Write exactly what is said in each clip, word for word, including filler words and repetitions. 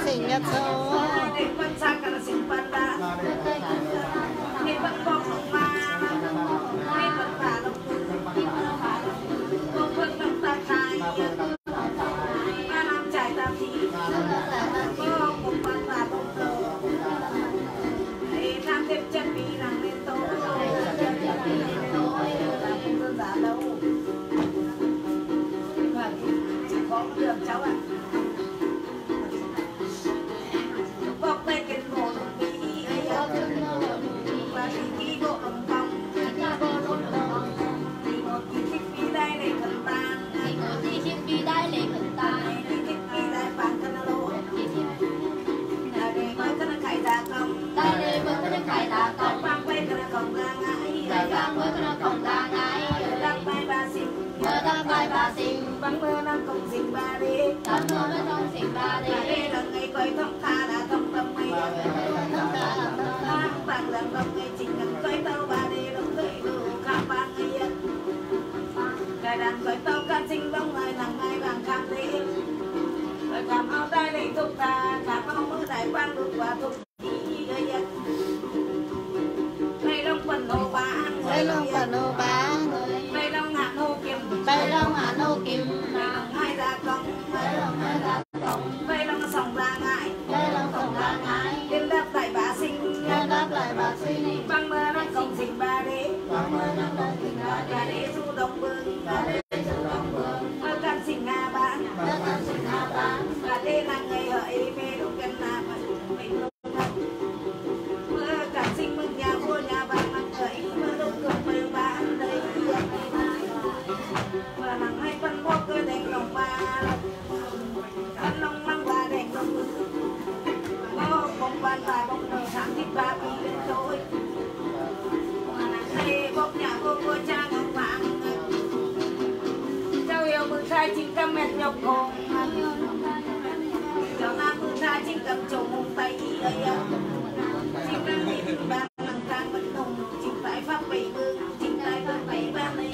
sinh nhất số để vẫn sang cả là sinh văn đã để vẫn có không mà để vẫn cả lông không vẫn đồng ta trai ta làm trải ta thì có một văn là bông tờ để tham thêm chân bị làm nên tôi là không đơn giản đâu chỉ có một đường cháu ạ. Bắn mưa năm công sinh ba đi, bắn mưa năm công sinh ba đi. Đây là ngày quay thông tha là thông tâm ngày bằng lần đồng ngày chính lần quay tàu ba đi đồng gậy đủ khám ba ngày. Ngày đàn quay tàu can sinh bóng ngày nắng ngày vàng khám đi. Rồi cảm áo tay lấy thuốc ta, cảm áo mưa đại quang đục và thuốc ý gây giật. Đây lông quần hồ ba, đây lông quần hồ ba, đây lông hạt hồ kim, đây lông hạt hồ kim. Hai ra công, đây lông hai ra công, đây lông sòng ra ngại, đây lông sòng ra ngại. Đêm đáp lại bà sinh, đêm đáp lại bà sinh. Băng mơ năm công sinh ba đế, băng mơ năm công sinh ba đế. Bà đế du đông vương, bà đế du đông vương. Mơ can sinh nga bán, mơ can sinh nga bán. Bà đế là ngày hợi mê đúng gần là mình đúng thật. Mơ can sinh mừng nhà vua nhà vàng nắng hợi mơ đúng cực mơ bán đây. Và nắng hay phân bó cơ đánh lòng ba, phân lòng mang ba đánh lòng có bông ban và bông nở sáng thịt ba bị lên trôi. Và nắng hay bốc nhà vô vua cha ngọc vàng, cháu yêu mừng khai chính cầm mệt nhọc hồn, cháu nam mừng khai chính cầm chồng hùng tay ấy chính cầm đi thịt ba nắng trang vẫn hùng chính tại pháp bảy vương chính tại pháp bảy ba này.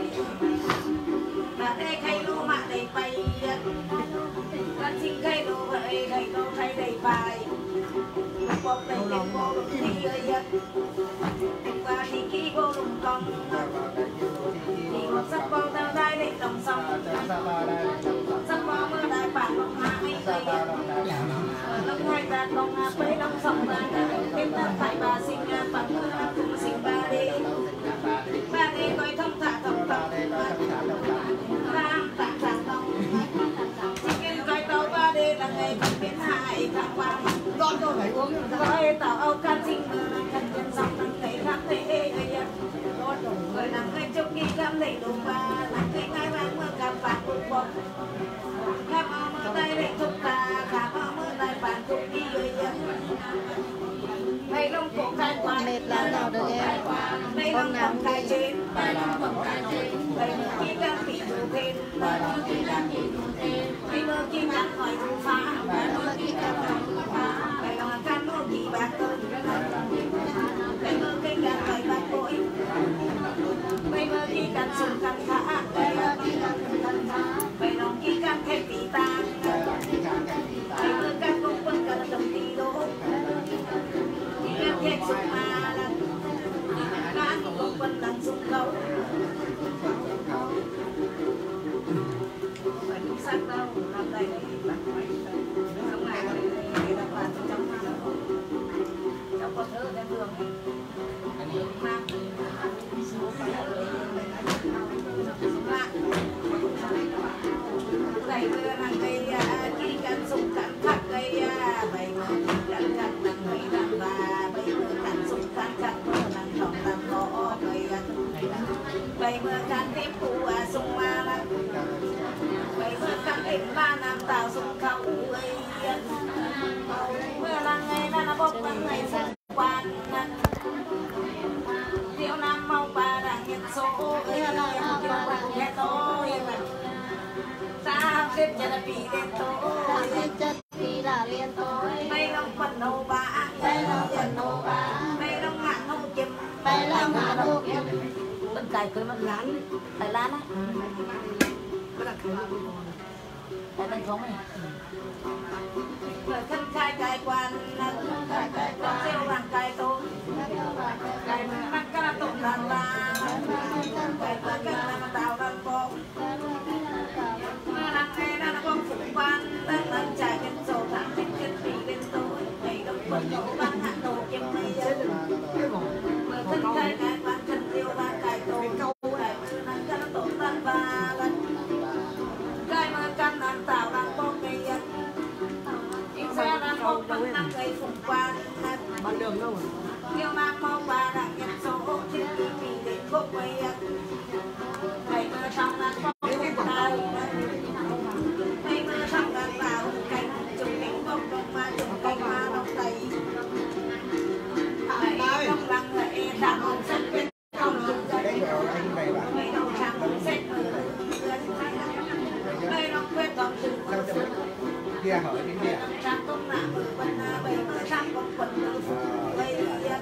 Mà đây khay lô mà đầy bay, con xin khay lô vậy khay lô khay đầy bài, bọc đầy đầy bò lùng thì ơi, và thì khi bò lùng con, thì một sắc bò tao đai để đồng sòng, sắc bò mưa đại bản lông hà mấy cây, lông hai ta lông hà bấy lông sòng ra, thêm ta phải bà sinh ra bản mưa là cũng sinh ba đi, ba đi coi thông thả thông thả. Là ngày không biến hại cả qua con tôi phải uống rồi tao âu can sinh cần chân sóng nắng thấy khám thấy ê gây rồi nắng ngày trong khi khám thấy đủ ba nắng thấy ngay vàng mưa cà phạt bụng bông khám áo mưa tay để thúc ta khám áo mưa tay phản thúc đi gây mày lông cổ khai qua mệt lắm nào được em mày lông cổ khai trên mày lông cổ khai trên mày lông khi can bị đủ thêm mày lông khi can bị đủ thêm mày lông khi can hỏi đủ phá mày lông khi can hỏi đủ phá mày lông can mô kỳ bạc cơn mày lông khi can hỏi bạc bội mày lông khi can sùng can phá mày lông khi can sùng can phá mày lông khi can thêm tỷ ta mày lông can công quân can đồng tỷ đô Hãy subscribe cho kênh Ghiền Mì Gõ để không bỏ lỡ những video Bày mưa can tiếp cụ sung ma lắm, bày mưa can tiếp ba nam tàu sung khâu ấy, mưa là ngày na bốc là ngày sung quan, điệu nam mau ba đang nhận số ấy, điệu ba nghe tôi, ta biết chân là bị lên tôi, biết chân vì là liên tôi, đây long quần hồ ba, đây long quần hồ ba, đây long hạng hồ kim, đây long hạng hồ kim. Bên cạnh cười mặt ngắn, Thái Lan á. tại thành phố này người thân khai cài quan khai cài quan treo vàng cài tôm cài mắc cá tôm đàn la cài quan cài làm tàu đàn bò làm nghe đang bom phủ quan đang đang chạy trên sổ thẳng trên trên bị bên tối ngày đông quân tổ ban hạ tổ kiếm mây người thân khai cài quan chân tiêu vàng cài tôm cài mắc cá tôm đàn ba cài mắc cá đàn tàu đàn bò cây xe đang không bằng năm cây phụng quan ban đường đâu tiêu nam mau ba đang nhận số trên kỳ kỳ đến khúc quay ngày mưa trong đang có khúc đào ngày mưa trong đang vào cánh trùng cánh bông đông ma trùng cánh ma đông tây ngày đông lăng lại đang hồng sắt bên không trùng dậy ngày đông trắng xếp mưa ngày đông quét toàn trùng kia hỏi đến kia trắng công nạ mưa quần bầy mưa trắng bông quần mưa phủ bầy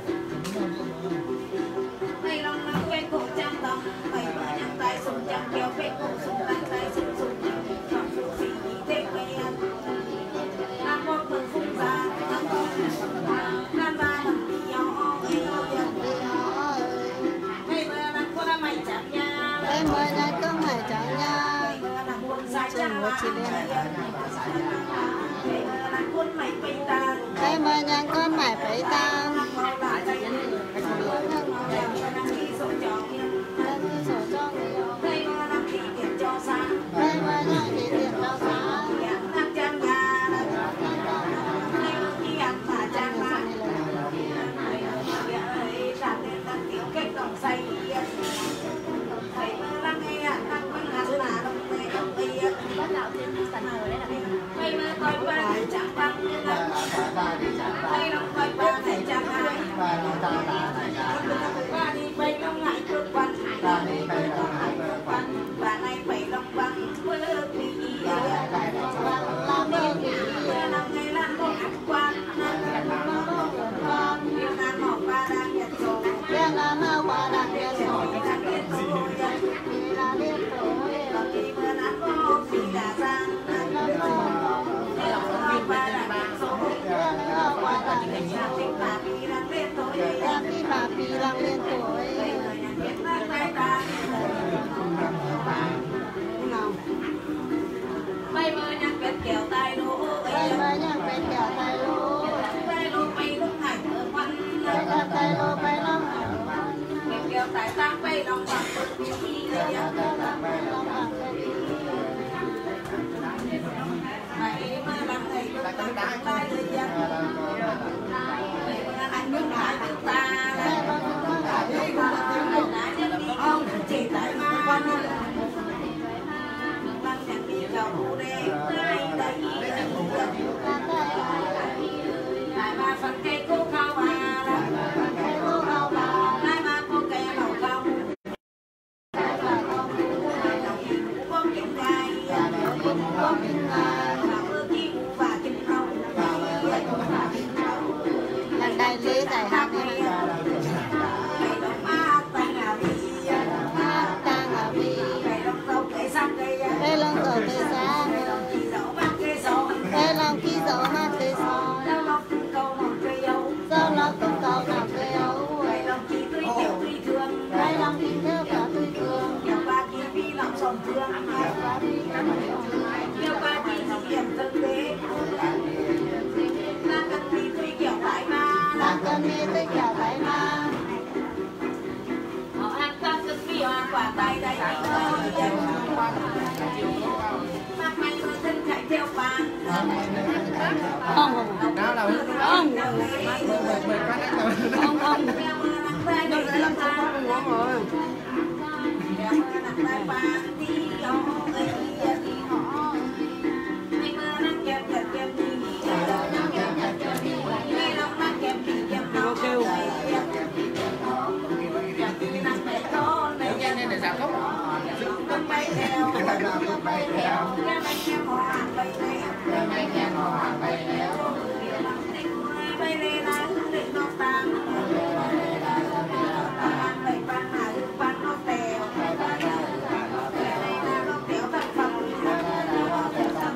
ngày đông lăng quét cổ trăm tầm bầy mưa nhang tay sùng trăm kéo quét cổ sùng tay tay sùng sùng trong phụ phí thế quay nam bông mưa phung ra nam bông nam ra mầm đi nhỏ ngày mưa nắng có đã mày chạm nha em mới nhắc có mày chẳng nha chừng một chị lên em mới nhắc có mày phải tăng em mới nhắc thì tiền cho sáng mây mưa coi ba chẳng băng mây đông coi ba này chẳng ai ba đi bay đông ngại cơ quan ba này bay đông băng mưa bị làm ơn thì mưa năm ngày lan một quan yêu nan mọc ba đang nhận số đang làm mau qua đang nghe rồi đang liên số là liên tục đi mưa nắng có phi đà giang em đi bà pì làm liên tuổi mây mưa nhắc kết kẹo tay lỗ em mới nhắc phải kẹo tay lô tay lỗ bay lúc ngày ở quanh kẹo tay lô bay lắm kết kẹo tay sang bay lòng bằng bực đi mây mưa làm thầy lúc tăng tăng tay lưỡi giặc mây mưa anh nước đại nước ta ông chỉ tại ma quan băng nhạc đi vào khu đê đây đây lại ba phần cây cô khao bà lại ba cô cây lẩu khao có những gai có những mưa kim và kim rong lần đây lý đại học này cây đông ma tay ngà đi đang ở vì cây đông dâu cây xăm cây đây lần rồi tôi ra kỳ dẫu bác cây sổ đây lần khi dẫu mắt tôi so đâu lọc câu một cây ấu sau đó cũng cầu nào cây ấu cây đông kỳ tươi kiểu tươi thương đây lần khi thơ cả tôi thương nhiều ba kỳ vi lòng sòng thương nhiều ba kỳ dị điểm thực tế đang cần kỳ tươi kiểu tại ma đang cần đi tôi kẹo tay ma họ ăn các cực vi hoa quả tay đây mang may mưa thân chạy theo bàn ông đó là ông ông ông theo mưa nắng tay nó sẽ làm sao có mình ngon rồi theo mưa nắng tay bàn đi họ ấy đi họ may mưa nắng kèm kèm kèm đi nghe lòng nắng kèm đi kèm nó kêu nắng bay to này nên để giảm tốc nắng bay theo nắng bay theo nắng bay theo họ bay theo nắng bay theo họ bay theo bay lên nắng để nó tan bay ban hà ban nó tèo bay lên nó tèo thành phẩm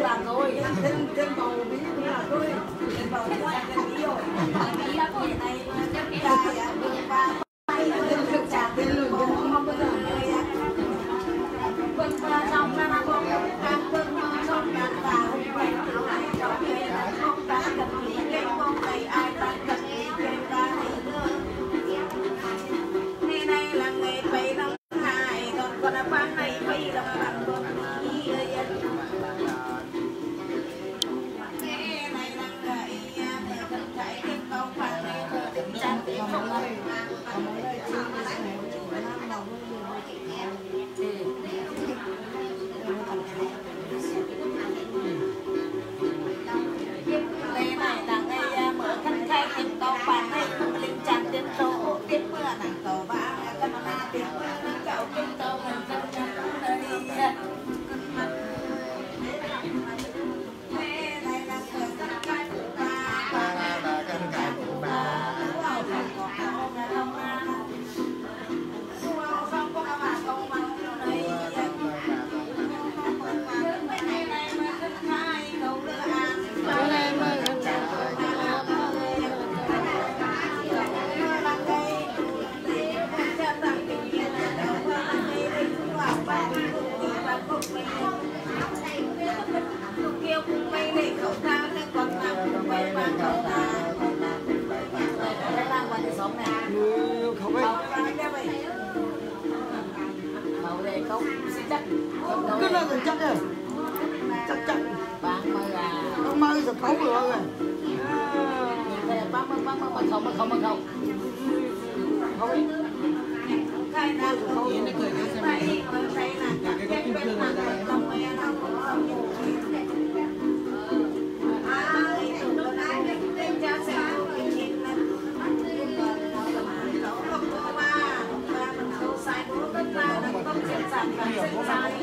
là tôi trên trên bầu bí cũng là tôi trên bầu thì là trên bí rồi bí là tôi này cái cái à ba bay lên được trả tiền lương không không bao giờ vâng và trong năm con đang vâng trong nhà và vậy nó lại cho cái là không đã cần lý cái con này ai ta cần lý cái ta thì nữa ngày nay là ngày bảy năm hai còn còn là ban này bây giờ mà bạn còn ý ơi ngày này là ngày mà cần phải tiếp câu bạn này được trang tiếp không ơi ngày này là ngày mở khăn khai tiếp câu bạn này lên trang tiếp câu tiếp mưa nắng cầu ba cái mà na tiếp mưa cậu tiếp câu mình chân chân đi ngày này là mở khăn khai của ba ba là khăn khai của ba wow không có không là không à wow không có mà không mà đây ngày này mà khăn khai cầu đưa ăn ngày này mà khăn khai kêu cùng mây này cậu ta lên còn nào cùng mây mà cậu ta đây là quan điểm sống này không biết màu này không xin chắc cái này thì chắc rồi chắc chắc bạn mơ à con mơ rồi cấu rồi bác bác bác bác bác không bác không bác không không khai nào không thấy cười thấy thấy là cái cái bên mặt lòng mẹ nào cũng không ai tụi nó nói lên cha sẽ cái chuyện này nó không có ba ba mình không sai của tất cả nó không sinh sản và sinh sai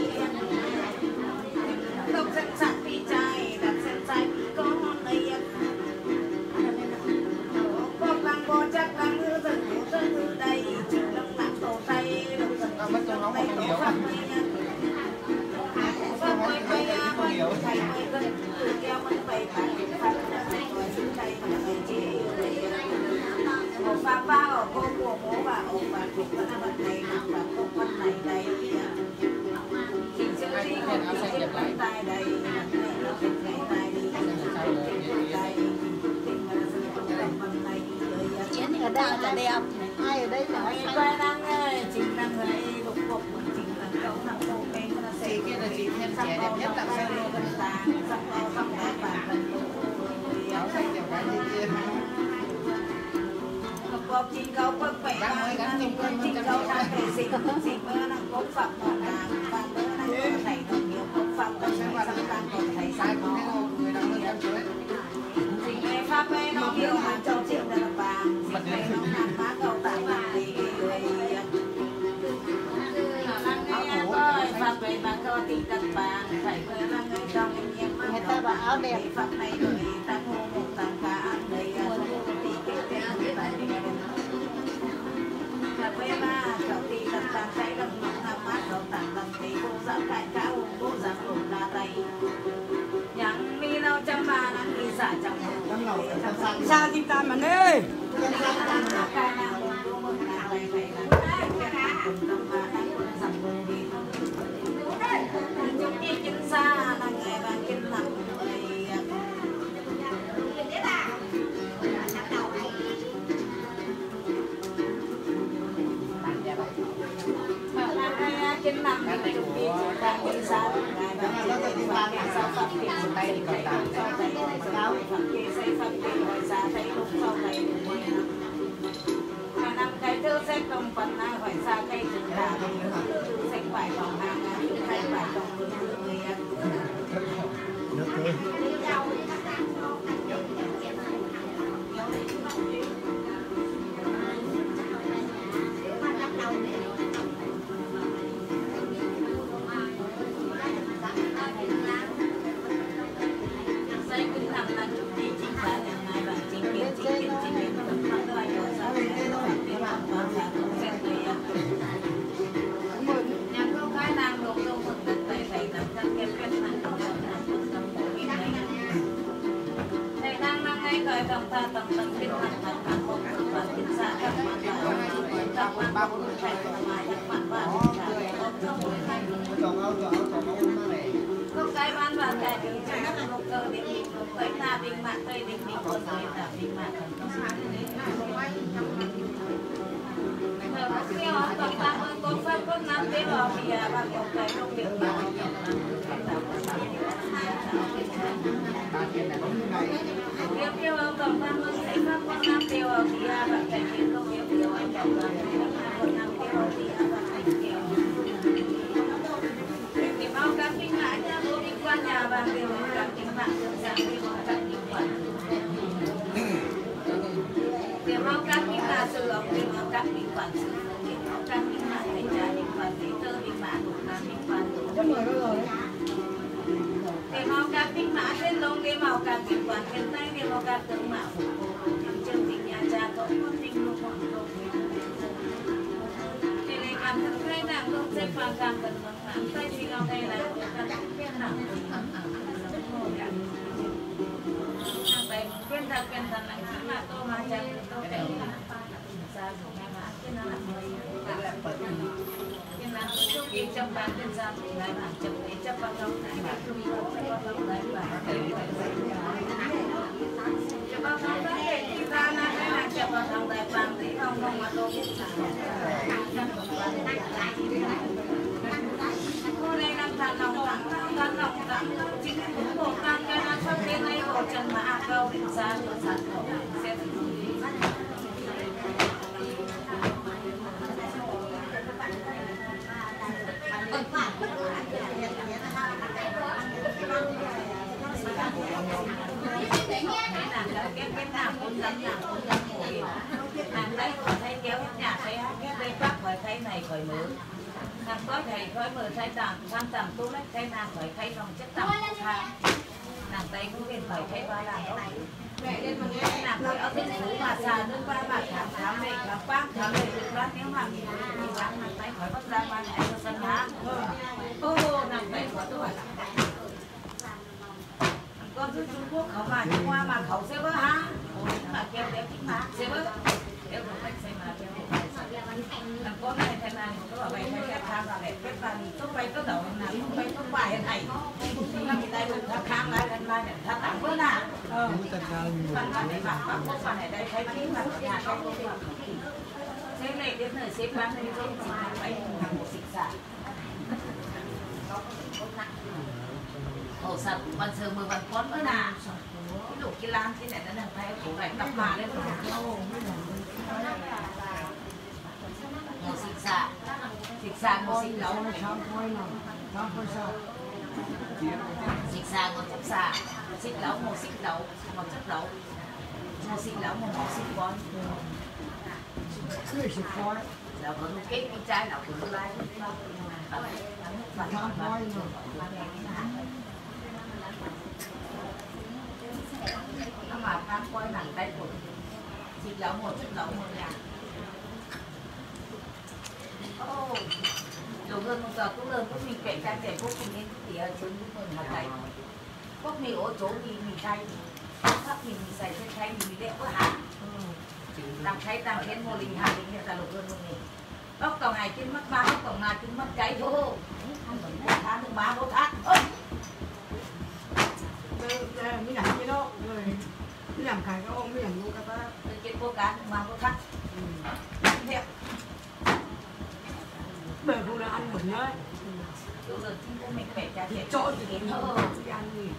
không sinh sản bị trai đặt sinh sai bị con đây con đang có chắc đang hứa dần hứa từ đây chỉ đang làm tổ tay đâu mất trong nó không nhiều không quay quay quay thầy quay cân từ keo mình phải phải phải phải xuống đây mà phải chế một pha pha ở cô của bố và ông bà cũng là bạn này và cô con này đây thì chơi đi còn chơi cái tay đây nó cái tay đi đây Chiến ở đây là đẹp, ai ở đây là quay đang chính là người lục cục chính là cậu thằng cô bên là sẽ kia là chị thêm trẻ đẹp nhất là sao không phải bạn áo xanh đẹp cái gì kia có chính câu bất khỏe chính câu đang thể sinh sinh mơ năng cố phạm mà nàng và mơ năng thầy đồng nhiều cố phạm và sẽ vào đang còn thầy sai có người đang hơn em chuối chính mẹ pháp mẹ nó yêu hàng châu triệu là bà chính mẹ nó hàng má cầu tại bà thì người pháp về bà có tin đặt bà phải mơ năng người trong em nhé người ta bảo áo đẹp. pháp này người ta hô một tàng cả ăn đây thì cái cái cái bài này là quê ba cậu thì đặt tàng trái đồng ngọc nam mát cậu tàng đồng thì cô dám cải cả ủng cô dám ủng là tay nhắn mi nào chăm ba năng mi xả chẳng sao thì ta mà nè trên năm mươi chục đi chúng ta đi sao ngày và trên đây và ngày sau phát hiện một tay thì phải làm sau đây sau phát hiện xây phát hiện hỏi giá thấy lúc sau này mà năm cái thứ sẽ không phần nào phải xa cây rừng đà thứ sẽ phải vòng hàng thứ hay phải vòng người người xây cứ nằm là chụp đi chính xác ngày và chính kiến chính kiến chính kiến tay tầm ta tầm tầm bên mặt mặt mặt một và bên xa các mặt và các mặt ba bốn thầy và mai các mặt và không cái ban và cái đứng trên các một cơ để mình một cái ta bình mặt tây bình bình một cái ta bình mặt cái họ tổng tam ơn con pháp con năm cái họ thì bà một cái công việc Điều điều ông tổng tham mưu thấy pháp con năm điều ở phía bạn phải kiến công việc điều anh tổng tham mưu con năm điều ở phía bạn phải điều thì bao các kinh mã nha bố đi qua nhà và điều các kinh mã được giảm đi một các kinh quản điều bao các kinh mã sự ông điều bao các kinh quản sự điều bao các kinh mã phải trả kinh quản giấy tờ kinh mã đủ là kinh quản đủ cái màu cà phê mã trên lông cái màu cà phê quản trên tay cái màu cà tương mã phục vụ những chương trình nhà trà có con tinh lúc hoàng lúc cái này cảm thức khai nàng lúc xếp vào cảm thức bằng mãn tay thì nó đây là cái cảm biết nặng tay quên thật quên thật là ngã mà tôi mà chẳng tôi để ra của nhà mã cái nó là nhưng mà tôi kịp trong bàn bên ra thì lại làm chụp để chấp vào trong này mà tôi vào trong này và chụp vào trong đấy để đi ra là cái là chụp vào trong này bàn thì không không mà tôi biết cô đây đang thằng lòng thằng thằng lòng thằng chỉ cái cũng một thằng cái nó sắp đến đây một chân mà ăn câu để ra được sản phẩm sẽ cái cái nào cũng dám nào cũng dám ngồi hàng đấy khỏi thấy kéo nhà thấy hát cái đây bắt khỏi thấy này khỏi mở hàng có thầy khỏi mở thấy tạm tham tạm tu lấy thấy nào khỏi thấy lòng chất tạm tham nàng tay cũng liền khỏi thấy ba là đó mẹ lên mà nghe nàng khỏi ở bên phủ mà xà nước ba mà khám khám này khám bác khám này được bác nếu mà mình mình khám nàng tay khỏi bắt ra ba này cho sân há ô nàng tay khỏi tôi con thứ Trung Quốcเขามาที่ว่ามาเขาเซเวอร์ฮะมาเก็บเด็กที่มาเซเวอร์เดี๋ยวผมไปใส่มาเดี๋ยวผมไปใส่แล้วก็ในธนาคารก็ไปใช้ทางอะไรเป็นปานีต้องไปต้องเดาหนังต้องไปต้องไปยังไงถ้ามีได้ถ้าค้างได้กันมาเนี่ยถ้าต่างเมื่อน่ะเออปันปันไหนบ้างปันพวกปันไหนได้ใช้ที่มาอยากได้พวกปันเซฟเลยเดี๋ยวหน่อยเซฟบ้างในช่วงสิบไปทำหมดสิบสามโอ้สัตว์วันเสาร์มือวันก้นเมื่อน่ะที่ลูกกีฬาที่ไหนนั่นน่ะไปผูกไหลกลับมาเลยลูกโมสิกษาสิกษาโมสิกเหลาช่องคอยหน่อยช่องคอยชอบสิกษาโมจับษาสิกเหลาโมสิกเหลาโมจับเหลาโมสิกเหลาโมโมสิกบอลคือสิกบอลแล้วก็ลูกเก๊กลูกใจแล้วก็ลูกไล่ช่องคอยหน่อยnó mà tham coi nặng tay của thịt lẩu một chút lẩu một nhà ô đồ hơn một giờ cũng lớn cũng mình kể ra kể quốc mình đến thì ở trên những phần hạt tay quốc mình ổ chỗ thì mình thay khác mình mình xài trên thay mình đẹp quá hả làm thay làm trên mô linh hà linh hiện tại đồ hơn một nghìn bóc tổng này trên mắt ba bóc tổng này trên mắt cháy thôi không phải tháng được ba bốn tháng mới làm cái đó rồi mới làm cái cái ông mới làm luôn cái đó trên cô cá mà cô thắt đẹp bể cô đã ăn một nhá chỗ giờ chính của mình phải trả tiền chỗ thì đến hơn đi ăn gì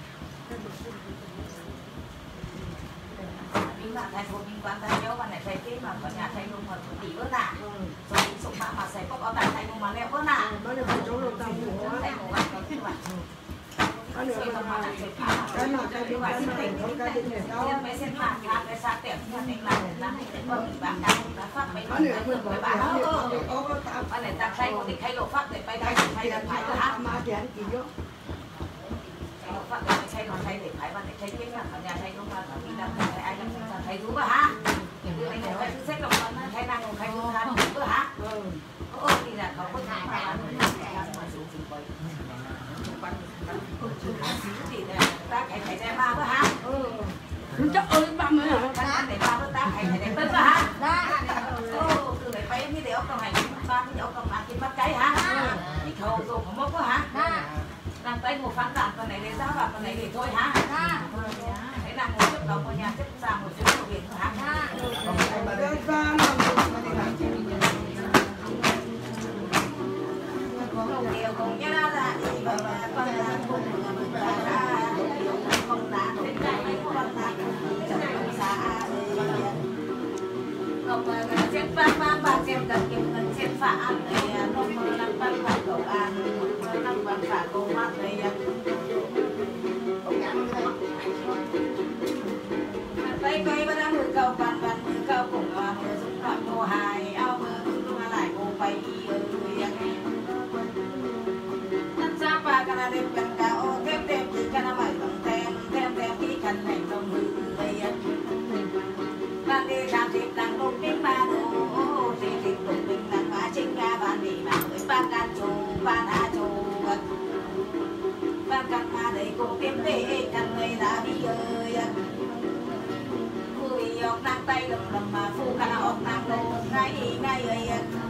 mình bạn thầy của mình quan thầy nhớ bạn này thầy cái mà ở nhà thầy luôn mà tỷ bữa nà rồi mình sống mà mà thầy có có tại thầy luôn mà leo bữa nà nó được chỗ đầu tàu của thầy của bạn có cái bạn cái nữa là cái nào cái thứ cái nào không cái thứ này đâu mấy sen mà làm cái sát tiệm như này là làm cái bơm bạn đang đã phát mấy cái nữa mình bảo bạn nó có có tao bạn này ta thay của thì thay lộ phát để bay thay thay là phải là mà tiền gì đó thay lộ phát để thay lộ thay để phải bạn để thay cái là ở nhà thay luôn mà mình đang thay ai đang thay rú bà hả cái này là cái xếp lọc nó thay năng còn thay luôn hả bữa hả ô thì làเขาก็ทำมามาสูงสิบปีthì ta phải phải ra ba bữa hả chắc ơi ba mươi hả? Ba để ba mươi tám hay để tới hả? Ô, từ để bay như để ông còn hành ba mươi ông còn làm cái mắt cái hả? Cái khẩu rồi không mốc hả? Làm tay một phán giảm con này để ra vào con này để thôi hả? Thế là một chút đầu của nhà chất ra một chút của biển hả? Điều cùng nhau là đi vào con là cùng mình ra con là đến đây mấy con là trong xa không mà trên pha pha và trên cần kiếm gần trên phá ăn này không mơ năm văn phá cầu an mơ năm văn phá cầu mắt này tay cây bắt đang mưa cầu bàn bàn mưa cầu cùng mà mưa dùng đoạn mùa hài ao mưa tung lại cô bay ơi sa pa kana đêm cần cao thêm thêm chỉ kana mày bằng thêm thêm thêm khi cần hành động hư đây ban đi làm thịt làm đốt tiếng ba đồ thì thịt đốt mình làm má chính ra ban đi mà với ban can chù ban a chù ban can ma đấy cũng tiếng để cần người đã đi ơi vui ốc nang tay đầm đầm mà phu kana ốc nang đồ ngay ngay ơi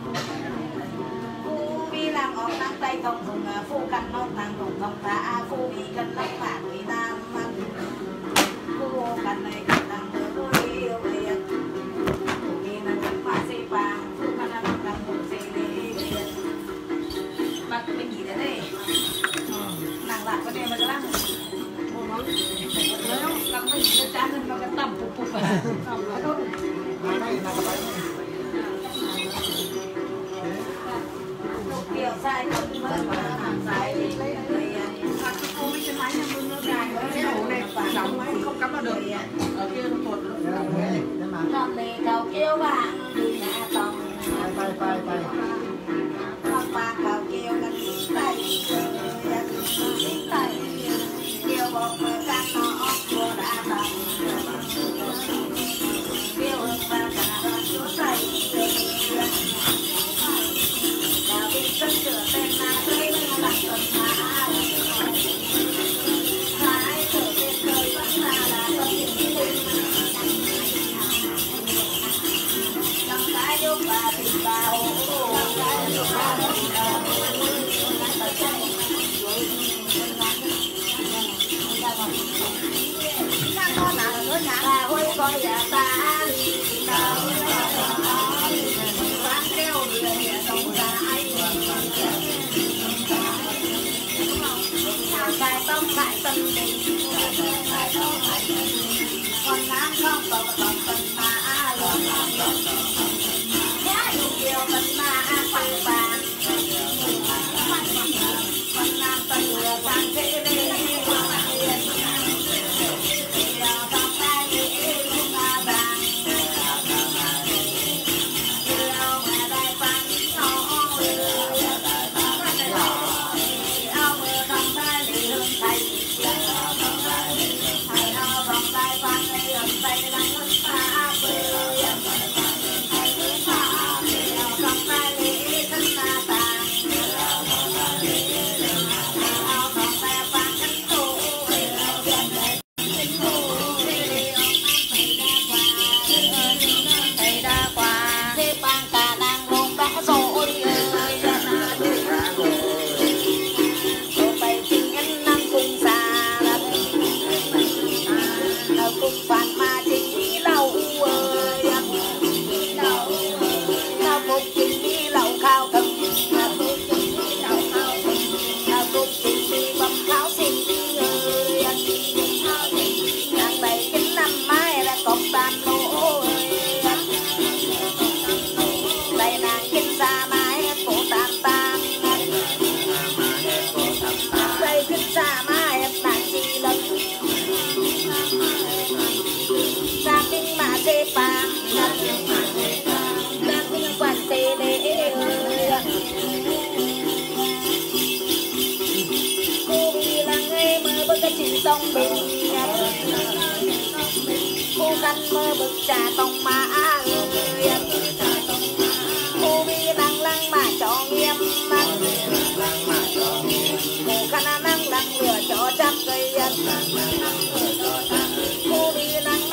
vì làm ốc nang tay thông thường phu cần ốc nang thông thông ta phu vì cần lắm mà người nam phu cần này cần làm được vui yêu liền vì là cần mà xây vàng phu cần làm cần một xây đi bắt mình gì đấy đây nàng lại có đem mà lắm một món làm mình nó chán nên nó cái tầm phục phục à tầm đó thôi điều sai không mơ mà làm sai đi lấy người hoặc cô với cái máy nó nó dài cái ổ này đóng máy không cắm vào được ở kia nó tuột còn lì cầu kêu bạn đi nhà tòng ไปไปไป con ba cầu kêu gần tay tay kêu bột mà cắt nó cô đã tòng kêu ba cả đoàn chúa tay dân sửa tên là đây là lạc tuần mà hãy thử tên đời vẫn là là tâm tình linh trong cái vô và tình bao trong cái vô và tình bao đang có nào nữa nhà là hôi coi nhà ta bán kêu người đồng ta phải tông phải tâm tình còn nắng không còn còn cần mà luôn nhá nhiều điều cần mà phẳng bàn còn nam tận lừa sang thế đây tông bình cô căn mơ bực trà tông má người cô bi năng lăng mà cho nghiêm mắt cô căn năng lăng lửa cho chắc cây cô bi năng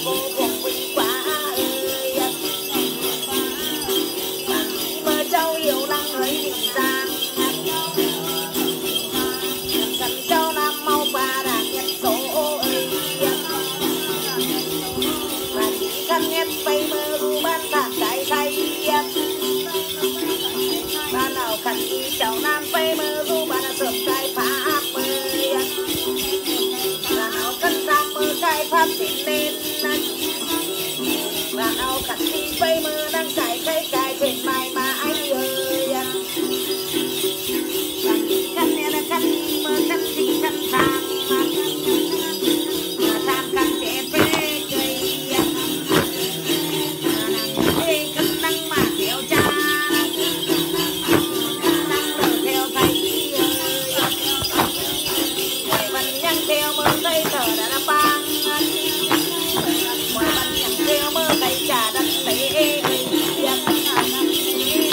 vô cùng vinh quá ơi mơ châu yêu lăng ấy định gian cần châu nam mau ba đã nhất số ơi và khăn nhất bay mơ ru ban tạc đại thay ban nào khăn đi châu nam bay mơ ru ban đã sớm cái pháp ơi ban nào cân tam mơ cái pháp tiến lên ban nào khăn đi bay mơ đang cài cái cài trên mai mà ai ơi khăn nè là khăn mơ khăn gì khăn thang thang khăn trẻ phê cây ê khăn nắng mà theo cha nắng lờ theo thầy ngoài văn nhang theo mơ cây thở đã là băng ngoài văn nhang theo mơ cây trà đất tế ê ê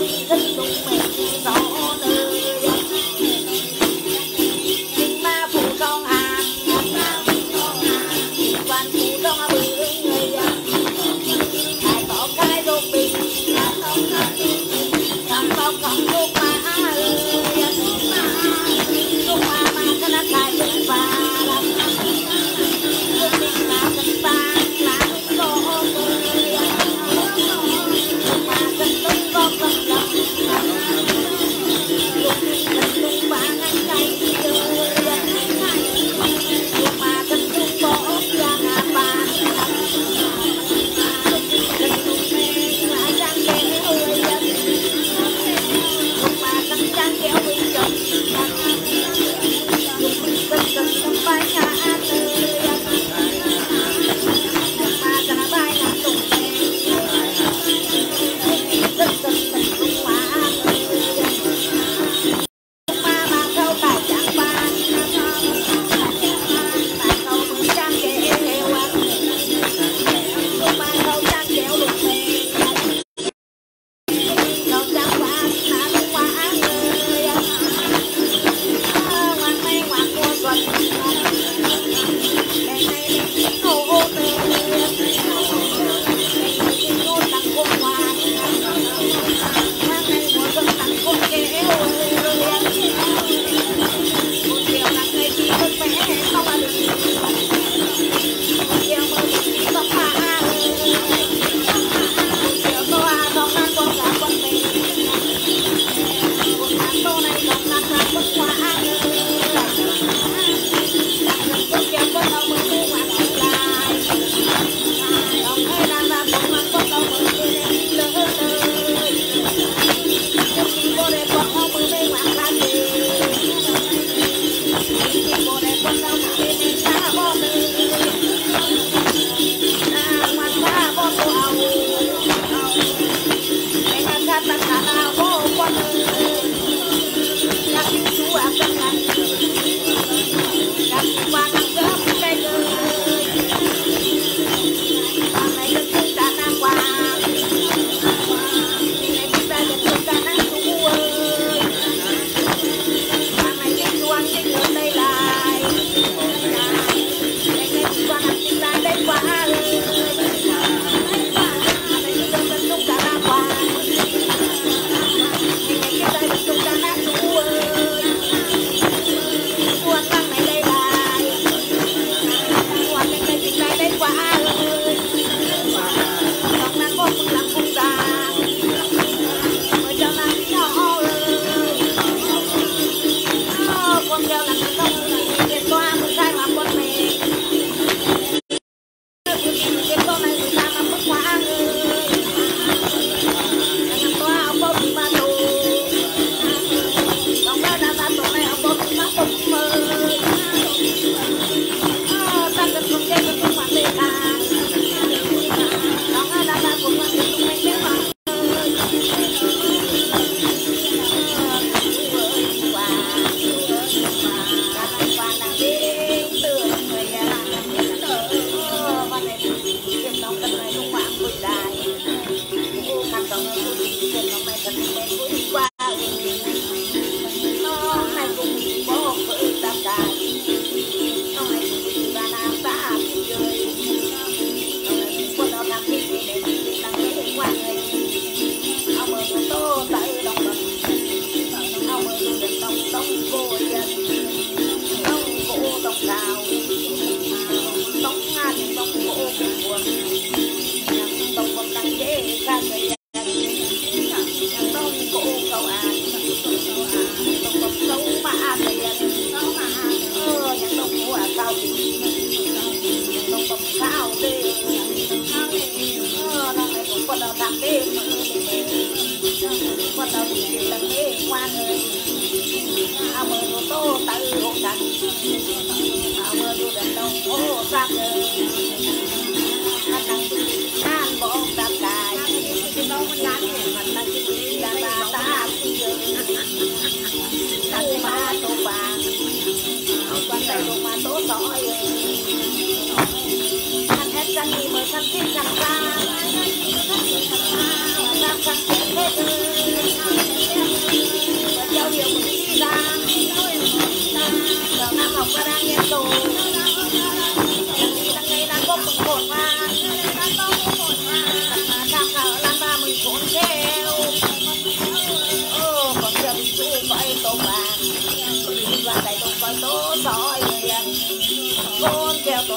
Hãy subscribe cho kênh Ghiền Mì Gõ để không bỏ lỡ những video hấp dẫn.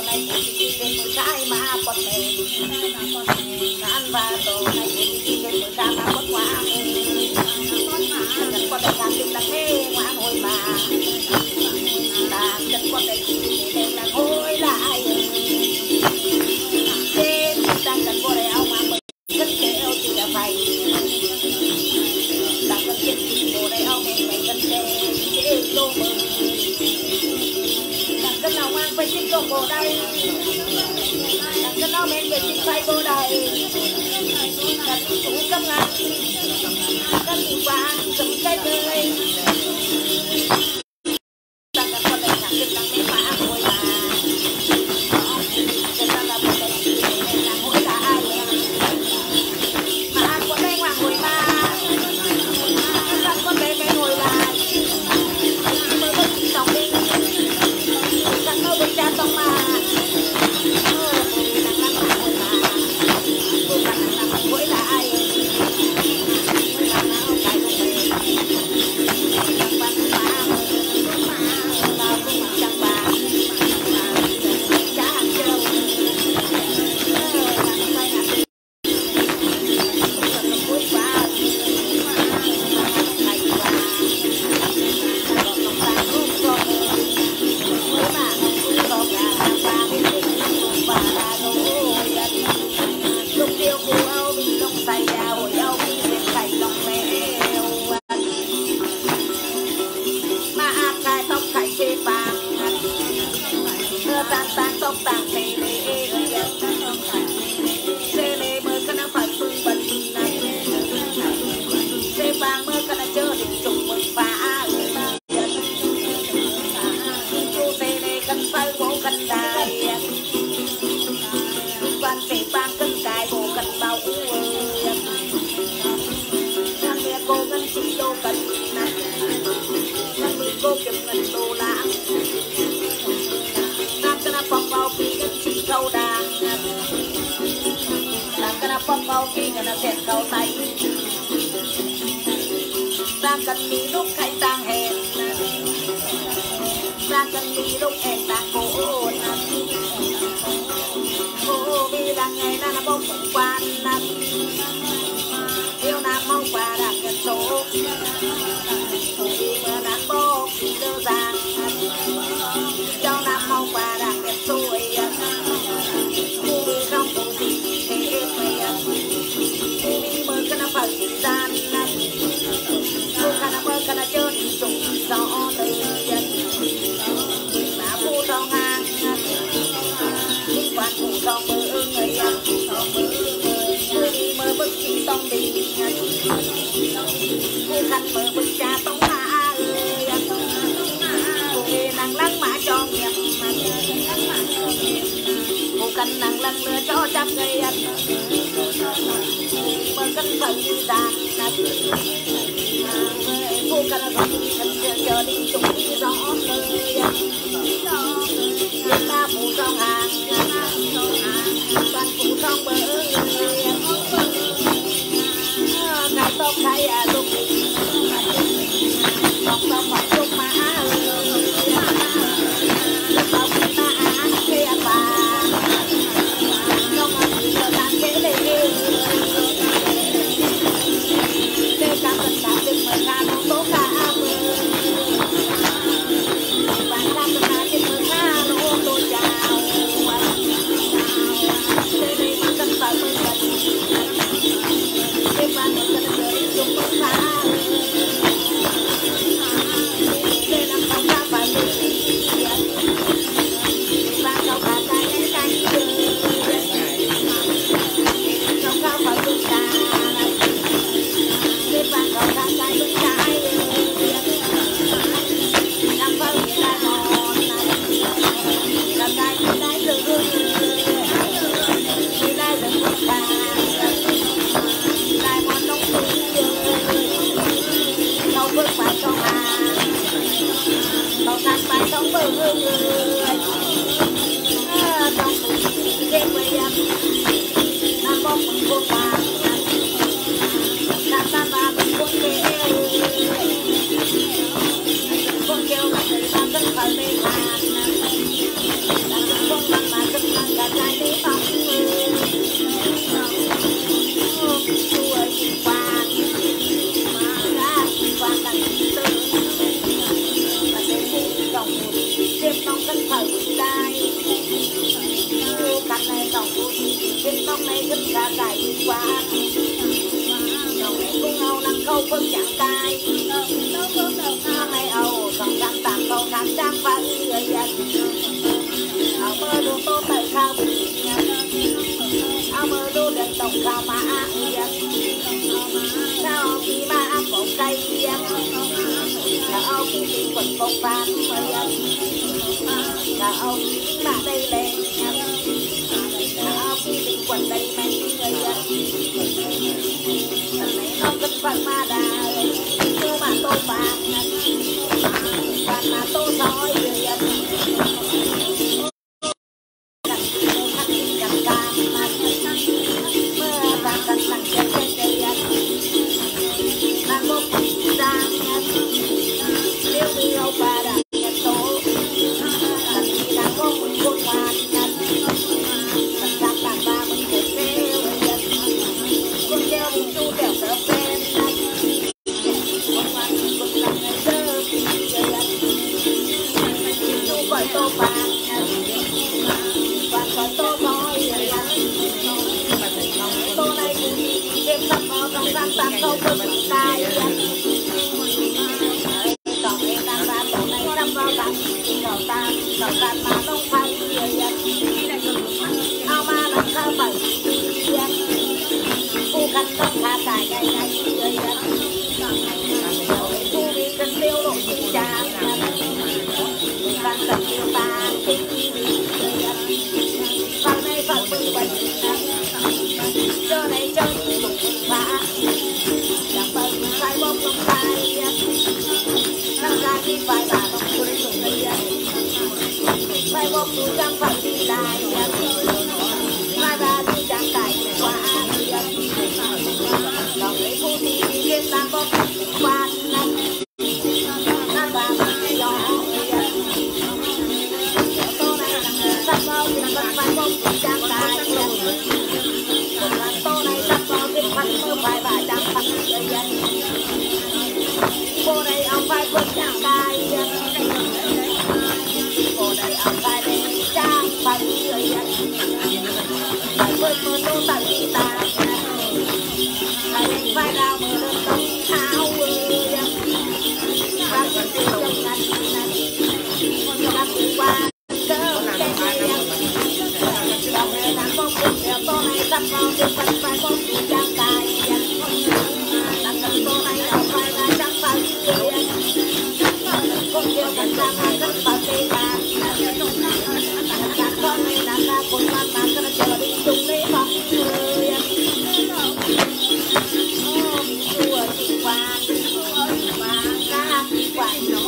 này cũng chỉ đến một cái mà còn mẹ ăn và tổ này cũng chỉ đến một cái mà còn quá chẳng có thể làm được là mê ngoan hồi mà ta chẳng có thể để là hồi lại trên ta chẳng có thể ông mà mình rất kéo thì là phải ta cần biết gì bộ đây ông mình phải cần để chế độ mình chẳng cần nào mang phải chiếc đồ bộ đây chẳng cần nào mình phải chiếc tay bộ đây chẳng chủ cầm ngăn cần bị vàng cầm cây đời ta cần có thể chẳng được làm mấy mà hồi mà để ta là một cái gì để làm hồi lại mà có đây ngoan hồi mà ta có đây mấy hồi lại mới có chỉ sống đi chẳng đâu được cha tông mà hồi lại con kêu là người ta rất phải mê man con câu phân chẳng cay hai âu còn trăm tạm câu năm trăm ba người dân áo mơ đồ tô tại khao áo mơ đồ đèn tổng khao mà dân sao khi mà ăn bột cây sao khi đi quần bột phan dân sao mà đây lên sao khi đi quần đây mấy người dân nó rất phần mà đà nhưng mà tôi bạc và mà tôi nói người dân đặt thắt cầm cam mà mưa và cần tặng trên trên dân mà có ra nếu như ông bà đã nhận tố thì là có một con ngoan tất cả cả ba mình cũng theo dân con theo mình chú đèo cờ phê con ngoan con làm ngày sơ chú gọi tô bạc và gọi tô nói tô này cũng đêm sắp mơ trong sáng tám câu phân tay còn em đang ra tổ này sắp vào lắm cậu ta cậu ta mà không phải người dân ao ma làm sao phải dân cô khăn không hạ tài ngày ngày người dân cô bị cần tiêu lộ chính trà khăn cần tiêu ta chính người dân vào đây vào bự bệnh cho này cho những lục phá chẳng bao nhiêu sai bông không sai năng ra đi phải bà không tôi dùng người dân phải bông tôi chẳng phải đi lại mai bà đi chẳng cải quá dân lòng lấy phu thì đi lên tam bông quan năng năng bà đi nhỏ tô này sắp bao thì vẫn phải bông tôi chẳng cải tô này sắp bao thì vẫn phải bà chẳng phải người dân cô này ông phải quân chẳng cài cô này ông phải để chẳng phải người dân phải quân mưa nô tặng đi ta phải đánh phải đào mưa đơn tông áo người dân và quân tiêu trong ngăn ngăn qua cơ tên người dân lòng này đang bốc được đèo tô này sắp vào thì vẫn phải bốc được chẳng cài đang cầm tô này ông phải là chẳng phải người dân con yêu cần ra mà rất phải cây bà các con này đã ra con man mà cứ chờ đi chung lấy bọc người chùa chị qua mà ca quả nó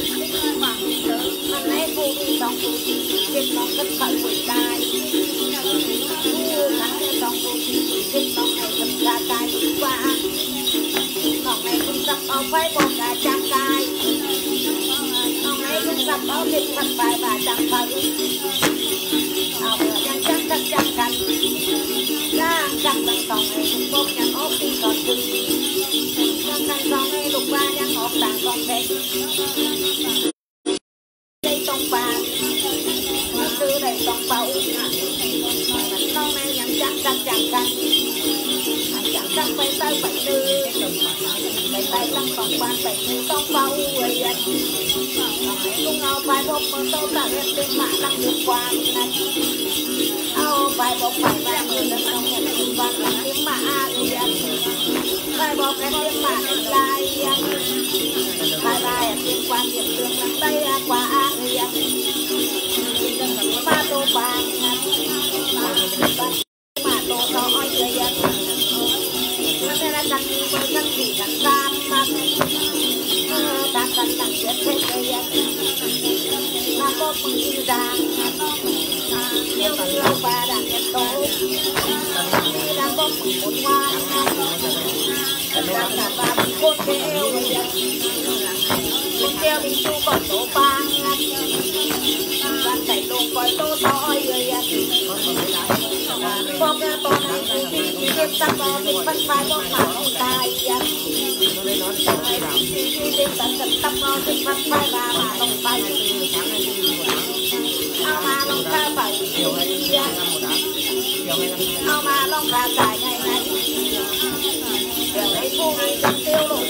hôm nay cô đi xong cô đi kết nóng rất phải quỷ tai cô thắng xong cô đi kết nóng này thật ra tai qua hôm nay cũng sắp ông phải một là trăm cài hôm nay cũng sắp ông thì thật phải và chẳng phải ông chẳng chắc chắc chắc chắc ra chắc bằng tổng này cũng bốc nhắn ốp đi còn dừng nhưng căn xong này lục ba nhắn ốp tàng còn thế đây tông bàn từ đây tông bầu tông này nhắn chắc chắc chắc chắc chắc chắc phải tới bảy tư bảy bảy trăm tông bàn bảy tư tông bầu người dân cũng ngao phải bốc mơ tô ta hết tiếng mạ lăng được quan ao phải bốc phải ba mươi lần không nhận tiếng vang lăng tiếng mạ người dân phải bốc hết tiếng mạ đến lai phải ba tiếng quan điểm tương lăng đây qua người dân ba tô bàn mà tô nói người dân nó sẽ là căn với căn gì căn tam mà ta căn tặng chết hết người dân mà có mừng rằng yêu thương và đang nhận tố khi đang có mừng một ngoan đang là ba mình cốt kêu người dân cốt kêu mình chú còn tổ bang đang chạy luôn coi tô nói người dân có cái tô này thì thì tiếp sắc vào thì vẫn phải có thảo tài dân thì thì tận tận tâm vào thì vẫn phải là mà không phải ao mà long ca phải ao mà long ca dài ngày này để lấy cô này cầm tiêu lộ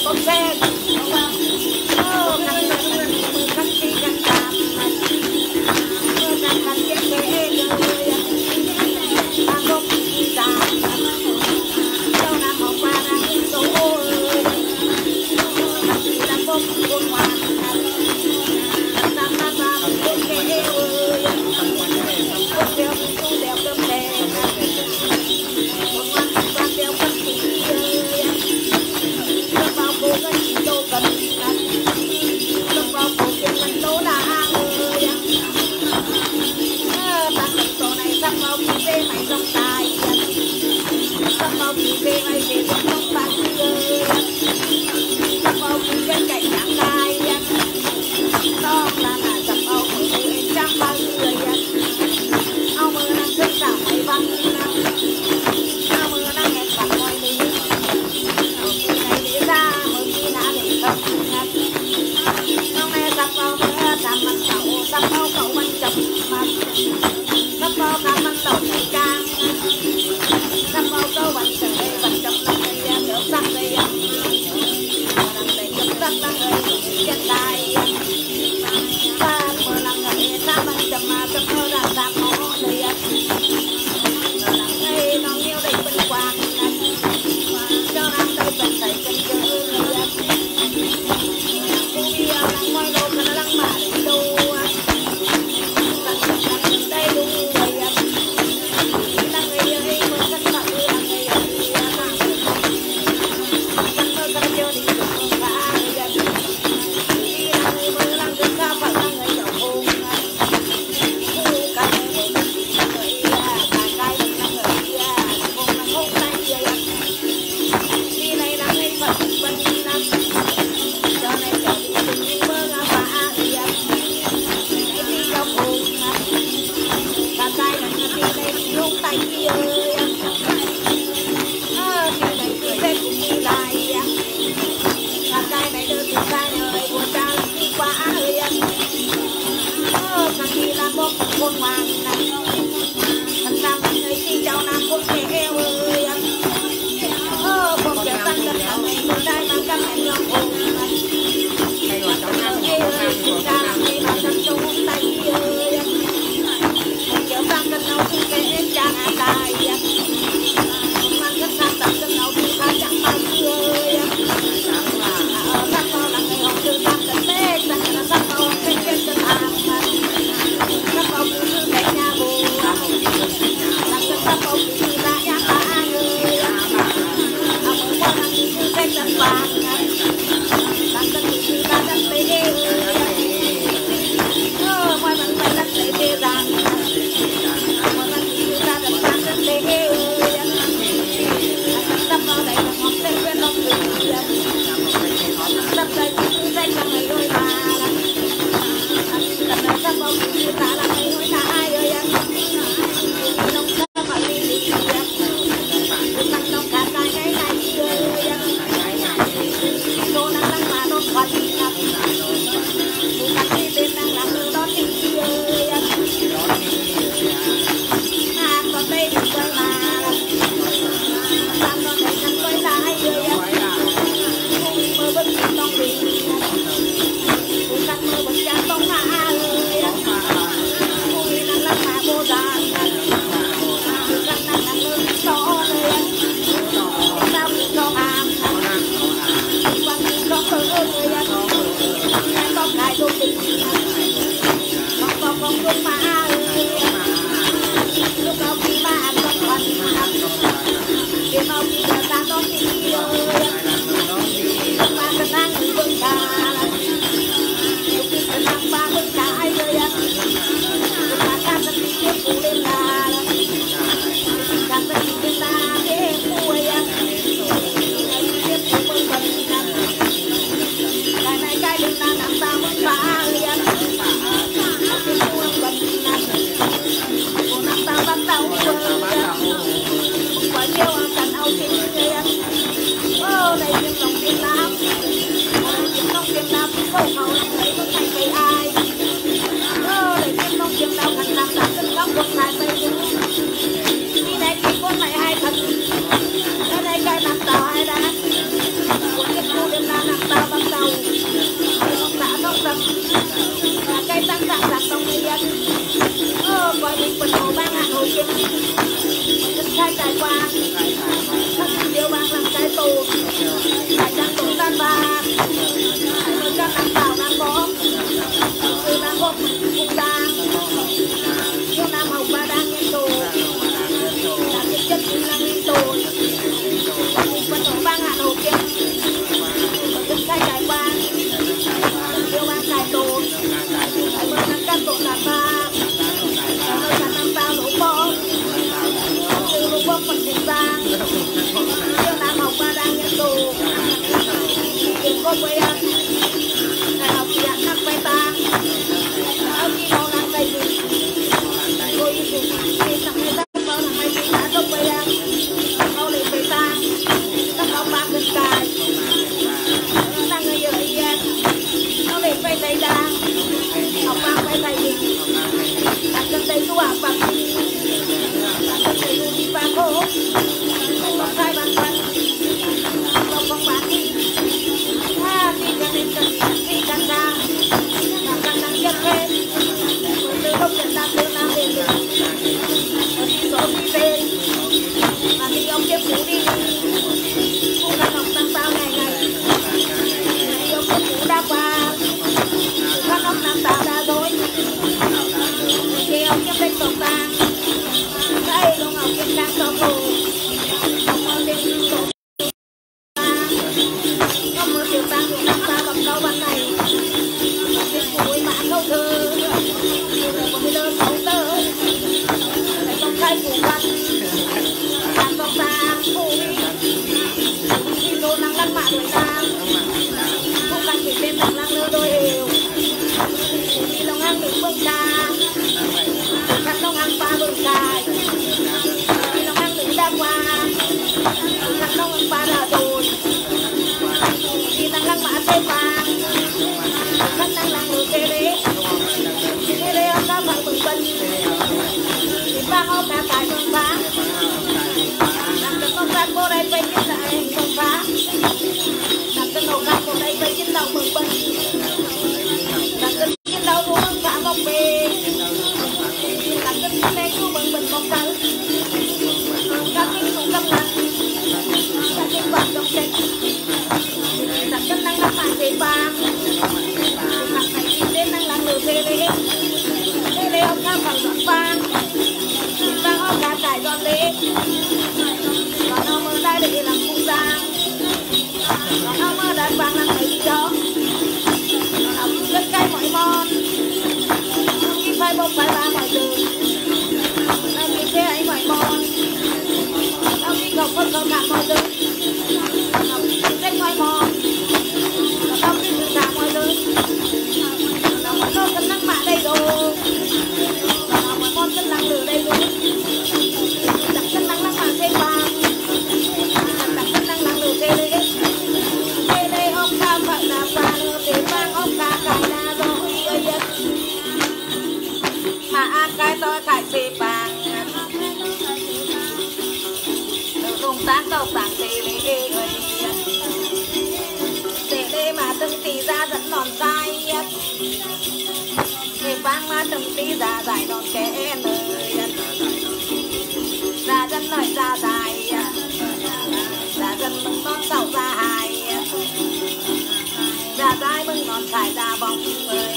bốc xe ô cắn cắn cắn chi cắn cạp ô cắn cắn cái cái người ta bốc đi ra đâu nào họ qua ra cái số cắn chi ta bốc buông hoa cắn ta ta ta bốc cái ơi bốc đeo bốc đeo bốc đeo bốc hoa bốc đeo bốc cô cái gì đâu cần lúc vào cuộc chuyện mình đố là người ta cần tổ này sắp vào kỳ về mày trong tài sắp vào kỳ về mày về trong trong bạc người sắp vào kỳ về cảnh chẳng tài đó là là sắp vào kỳ về chẳng bao người ao mưa năm thức cả mày văng ao mưa năm hẹn bạc mọi mình này để ra hôm nay sắp vào mưa sắp mặt cậu sắp vào cậu mình chậm mặt sắp vào cả mặt cậu chạy trang sắp vào cậu vẫn chờ vẫn chậm lắm đây được sắc đây đang đây chậm sắc đang đây chân dài ba mưa lặng ngày sắp vẫn chậm mà sắp vào ra sắp vào đây đang đây nó nhiều đây bên quang cho đang đây bên đây chân chơi ngoài đâu cả lăng mà đâu đây đúng rồi đang ngày ấy mới cắt mặt đang ngày ấy đang mơ cắt cho đi được cả đi đang ngày mới đang được cả phải đang ngày giàu hùng cả ngày người cả cái đang ngày không là không tay đi này đang ngày vật vật năm cho này cho đi mơ ngã phá đi đi cho hùng cả tay đang đi đây lúc tay kia ơ đi này cứ thế cũng đi lại cả tay này đưa từ tay này của cha đi qua ơi ơ càng đi làm một con hoàng này thằng nam người đi cháu nam cũng thế eo ơi ơ không kẹo tăng cân thằng này con trai mà căng hẹn lòng hùng này mà cháu nam ơi cha làm gì mà chân chung tay ơi kẹo tăng cân đâu thì kẻ cha ngã tài mang cân tăng tăng cân đâu thì ta chẳng bao ơi sắp vào là ngày học từ tăng cân tết tăng là sắp vào cái trên cân hàng sắp vào cứ cái nhà bù tăng cân sắp vào cứ ra nhà ta ơi học qua tăng cứ cái cân bạc tăng cân cứ ra đất tây ơi ngoài mình phải đất tây tây rằng ngoài mình cứ ra đất tăng cân tây ơi sắp vào đây là học tây quen học từ sắp đây cứ đây là ngày đôi mà sắp đây sắp vào cứ ra là ngày đôi là ai ơi nông sắp vào đi đi tăng nông cả cái ngày này ơi đô năng năng mà đô khoan tăng đi bên năng làm lưu đó đi ơi à còn đây thì quay mà làm nó này chẳng quay lại ơi mơ bất kỳ tông bị cũng cắt mơ bất cha tông mà ơi ôi năng lắm mà vô già cắt năng năng lơ to ơi sao cũng cho hàm quăng cho cơ ơi con lại đôi tình con con con con mà ơi lúc nào khi mà ăn con còn khi mau khi là ta đón đi ơi ba cái năng người bưng trà lúc khi cái năng ba bưng trà ai ơi lúc mà ta cần đi tiếp phụ lên là ta cần đi tiếp ta thế phụ ơi ngày đi tiếp phụ bưng bưng cái này cái đừng ta nằm ta vẫn phá ơi cái phụ bưng bưng cô nằm ta bắt tao ơi quả chiêu cần áo chính ơi ô thế mà khăn năng lăng được thế đấy thế đấy ông ta phải mừng binh thì ba ông ta tại mừng phá làm cho con ta cô đây phải chiến lại mừng phá làm cho nổ khăn cô đây phải chiến đấu mừng binh làm cho chiến đấu của mừng phá một bề làm cho chiến đây của mừng binh một cái các cái cũng căm lặng các cái bạn trong chết làm cho năng lăng mạng thế ba làm phải đi đến năng lăng được thế đấy thế đấy ông ta phải dọn ba ba ông ta trải dọn đấy còn ông ở đây để làm phụ giang còn ông ở đây vàng làm phải đi đó ông rất cay mọi món khi phải bốc phải ba mọi từ ông đi thế ấy mọi món ông đi không có không làm mọi từ ông đi rất mọi món ông đi tự làm mọi từ ông có nó cân năng mạ đây đồ ông mọi món cân năng lửa đây đồ đặt cân năng năng mạ thêm vàng đặt cân năng năng lửa đây đấy đây đây ông ta phải là vàng để vàng ông ta cài là rồi mà cái tôi cài xì vàng dùng tán đầu tảng tê lê để đây mà từng tí ra dẫn non dài để vang mà từng tí ra dài non kẽ nơi ra dân nói ra dài ra dân mừng non sầu ra hài ra dài mừng non xài ra vòng người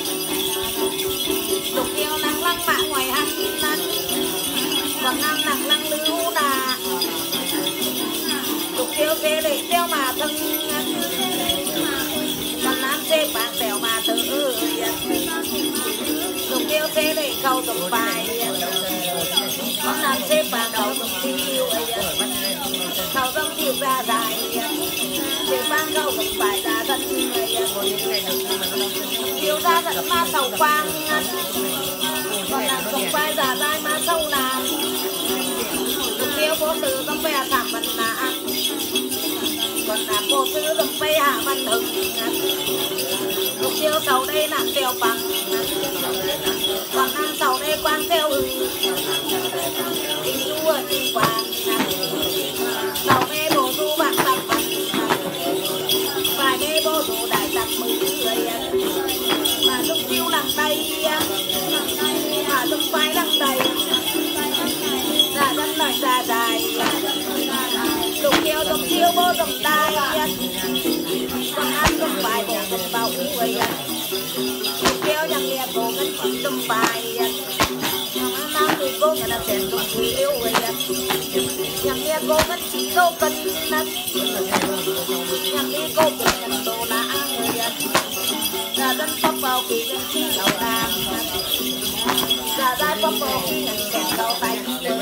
lục yêu nắng lăng mạ ngoài hăng nắng còn nam nắng lăng lưu đà lục yêu thế để đeo mà thân còn nam xê bạc đèo mà tự lục yêu thế để câu dùng bài còn nam xê bạc câu dùng chiêu câu dùng chiêu ra dài để ban câu dùng bài ra thân chiêu ra dẫn ma sầu quang còn nam dùng bài ra dài ma sâu nàng lục yêu vô tử trong bè thảm văn nạ còn là cô sư đồng bay hạ văn hưng lục yêu sau đây làm theo bằng còn năm sau đây quan theo hưng tình chú ở tình quang sau đây bố du bạc tặng bằng vài đây bố du đại tặng mừng người mà lục yêu làm tay mà lục vai làm tay ra dân nói ra dài lục yêu lục yêu bố lục tai còn ăn lục bài bố lục bao người lục yêu nhằm liệt bố ngân chỉ lục bài nam tùy cô người ta sẽ lục yêu người nhằm liệt bố ngân chỉ cô cần nhằm liệt cô cần nhằm đồ nã người ra dân pháp bao kỳ dân chỉ đầu đàn ra giải pháp bao kỳ nhận kẹt đầu tay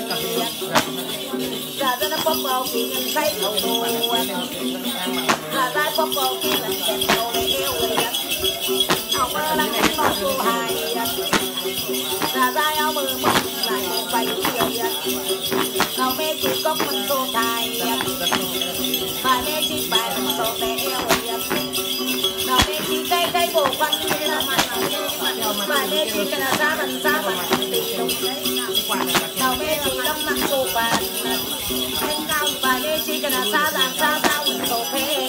ra ra nó bóp vào khi nhân say đầu đồ ra ra bóp vào khi lần kẹt đầu để yêu người ông mơ đang đánh con cô hài ra ra áo mơ mơ lại một bay người nào mê chỉ có mình cô thai bài mê chỉ bài mình số để yêu người nào mê chỉ cây cây bồ quanh bài mê chỉ cái là ra mình ra mình tì đúng nào mê chỉ đông nặng cô bàn và mê chỉ cái là xa dàng xa xa mình tổ phê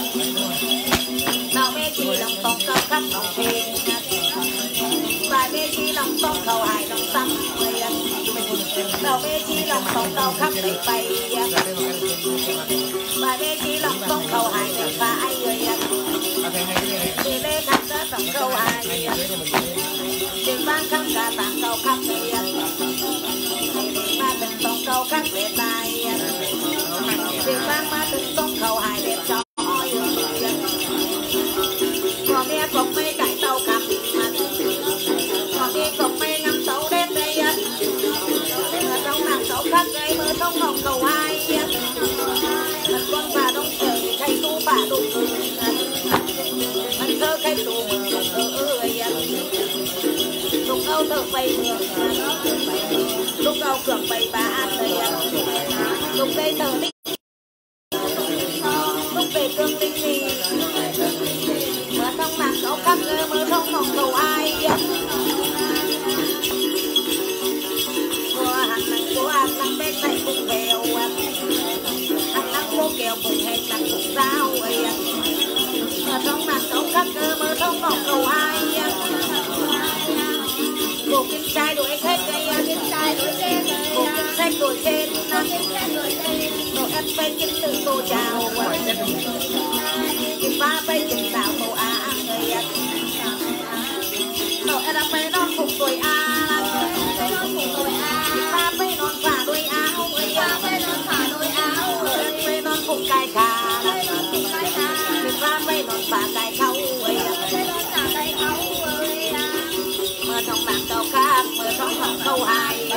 nào mê chỉ lòng tông cao khắp lòng phê và mê chỉ lòng tông cầu hài lòng tâm nào mê chỉ lòng tông cao khắp đầy bay và mê chỉ lòng tông cầu hài đầy phải để lê khắp ra tông cầu hài để ban khắp cả tạng cầu khắp đầy ba từng tông cầu khắp để tay để ban ba từng tông cầu hài để cho có nghe cục mê cải tàu cặp có nghe cục mê ngắm tàu đen đây trong nàng tàu khắp gây mơ thông ngọc cầu hai mình con bà đông trời khay tu bà đụng mình thơ khay tu mình đụng ơi đụng âu thơ bay lúc âu cường bay bà ăn đây lúc đây thơ đi lúc về cương linh đi khắp người mơ thông mong cầu ai của hàng nắng của hàng nắng bên này cùng bèo hàng nắng của kèo cùng hết nắng cùng sao ấy mơ thông nàng cầu khắp người mơ thông mong cầu ai cô kim trai đuổi hết cây kim trai đuổi trên cô kim sách đuổi trên đồ ăn bay trên từ tô chào kim ba bay trên sao tô á người đồ ăn bay non cùng tuổi a kim ba bay non phả đuôi áo người bay non cùng cài khà kim ba bay non phả cài khâu mơ thông nàng cầu khác mơ thông nàng câu hai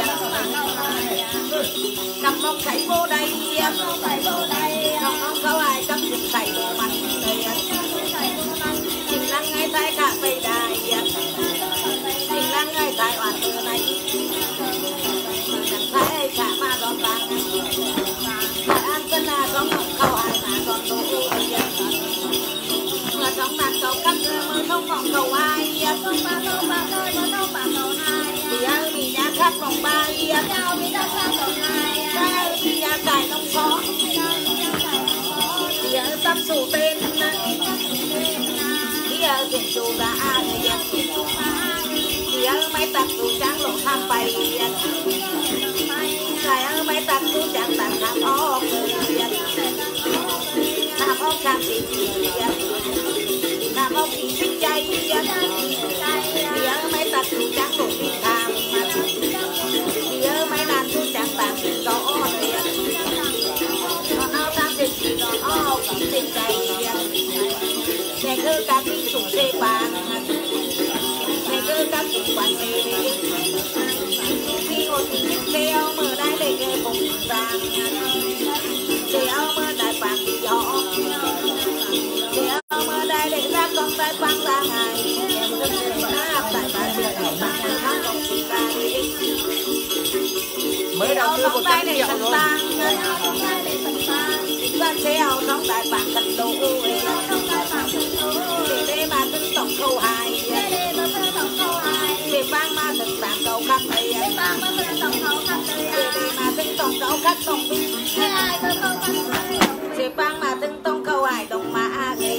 cầm mông thấy vô đây không mong câu hai cầm chụp thầy đồ mặt tình lăng ngay tay cả bầy đài tình lăng ngay tay hoàn từ này chẳng thấy cả ma đón bạc mà ăn cân là có mong câu hai mà còn đồ mơ thông nàng cầu khác mơ thông nàng cầu hai thì ơi vì nhà khác vòng ba thì ơi vì nhà cải nông phó thì ơi tâm sủ tên thì ơi tiền chủ ra thì ơi mấy tạc tù trắng lộ tham bày thì ơi mấy tạc tù trắng tạc tham ốc tham ốc tham gì tham ốc thì thích chay thì ơi mấy tạc tù trắng lộ đi tham thì ơi mấy đàn tù trắng tạc thì có còn áo tham thì chỉ còn ốc tiền chay để cứ các cái chủ xe bàn để cứ các cái quản xe khi ngồi thì chiếc xe áo mơ đáy để ghé cùng vàng xe áo mơ đại bạc thì họ xe áo mơ đáy để ra con đại bạc ra ngày em rất là đại bạc xe áo bạc để khắp con chị ta đi mới đầu chưa một trăm triệu rồi con xe áo trong đại bạc cần đồ để đây mà tính tổng câu hai để bang mà tính tổng câu khắc đây để đây mà tính tổng câu khắc tổng binh để bang mà tính tổng câu hai đồng mà gây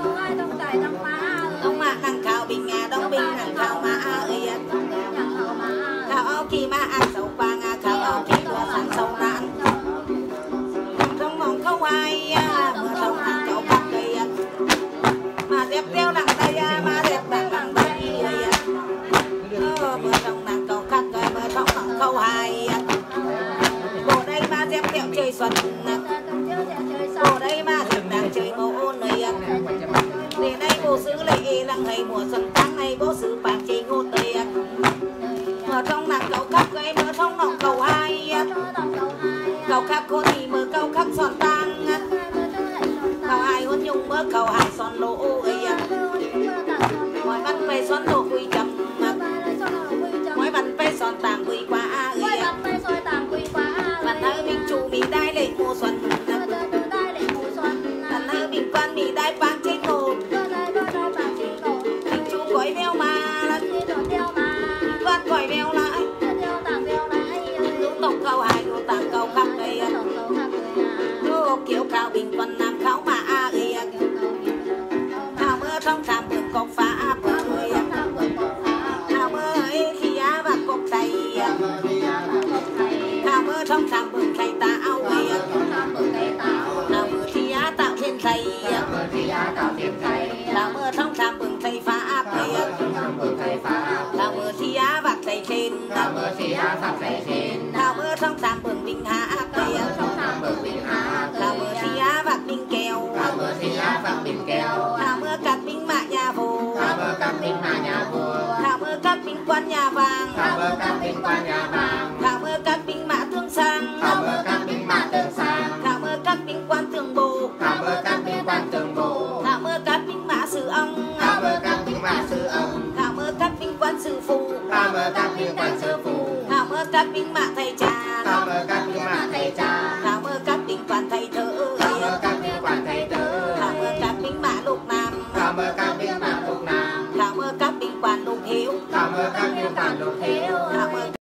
đồng mà năng khảo bình à đồng bình năng khảo mà gây khảo kỳ mà ăn sầu bang à khảo kỳ của sản sầu nạn trong mong câu hai mưa trong năng câu khắc đây mà dẹp theo nặng tay mà dẹp nặng nặng tay mưa trong nàng cầu khắc rồi mưa trong nàng câu hai bộ đây mà dẹp theo chơi xuân bộ đây mà dẹp nàng chơi mẫu này để đây bố xứ lấy lăng hay mùa xuân tháng này bố xứ bạc chơi ngô tây mưa trong nàng cầu khắc rồi mưa trong nàng cầu hai cầu khắc cô thì mưa cầu khắc son tang cầu hai hôn nhung mưa cầu hai son lỗ mọi văn về son lỗ quy chậm mọi văn về son tàng quy quá văn hơi mình chủ mình đai lệ mùa xuân văn hơi mình quan mình đai bang trên một mình chủ cõi veo mà quan cõi veo lại lũ tổng cầu hai lũ tàng cầu khắp đây lũ kiểu cao bình quân nam khảo mà a ơi thảo mưa trong thảm đường cọc phá bơi thảo mưa ấy khi á và cọc tay thảo mưa trong thảm đường thay tạo thảo mưa khi á tạo thiên thầy thảo mưa trong thảm đường thay phá bơi thảo mưa khi á và thầy trên thảo mưa trong thảm đường bình hạ bơi thảo mưa khi á và bình kèo thảo mưa cắt bình mạ nhà vô thảo mưa cắt bình quan nhà vàng thảo mưa cắt bình mạ tương sang thảo mưa cắt bình quan tường bồ thảo mưa cắt bình mạ sử ông thảo mưa cắt bình quan sử phụ thảo mưa cắt bình mạ thầy trà thảo mưa cắt bình quan thầy thơ thảo mưa cắt bình mạ lục nam theo